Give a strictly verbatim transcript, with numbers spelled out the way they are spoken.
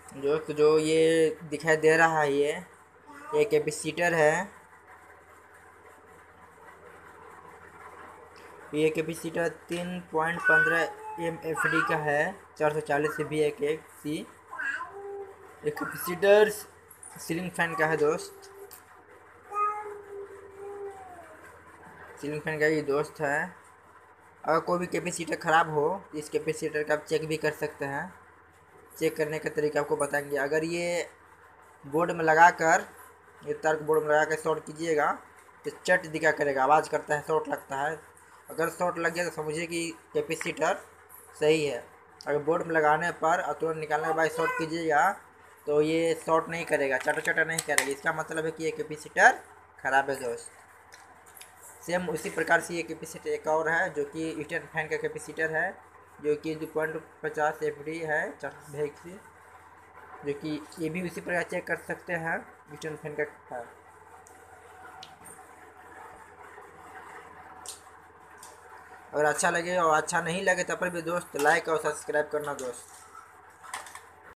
दोस्त जो ये दिखाई दे रहा है ये ये कैपेसिटर है। ये कैपेसिटर तीन पॉइंट पंद्रह एम एफ डी का है। चार सौ चालीस सी बी एक एक सी। ये कैपेसिटर सीलिंग फैन का है दोस्त। सीलिंग फैन का ये दोस्त है। अगर कोई भी कैपेसिटर ख़राब हो इस कैपेसिटर का आप चेक भी कर सकते हैं। चेक करने का तरीका आपको बताएंगे। अगर ये बोर्ड में लगाकर ये तार को बोर्ड में लगा कर शॉर्ट कीजिएगा तो चट दिखा करेगा, आवाज़ करता है, शॉर्ट लगता है। अगर शॉर्ट लग गया तो समझिए कि कैपेसिटर सही है। अगर बोर्ड में लगाने पर और तुरंत निकालने के बाद शॉर्ट कीजिएगा तो ये शॉर्ट नहीं करेगा, चटा चटा नहीं करेगा। इसका मतलब है कि ये कैपेसिटर ख़राब है दोस्त। सेम उसी प्रकार से ये कैपेसिटर एक और है जो कि ईस्टर्न फैन का कैपेसिटर है, जो कि दो पॉइंट पचास एफ डी है भेज से, जो कि ये भी उसी प्रकार चेक कर सकते हैं। ईस्टर्न फैन का है। अगर अच्छा लगे और अच्छा नहीं लगे तब पर भी दोस्त लाइक और सब्सक्राइब करना दोस्त।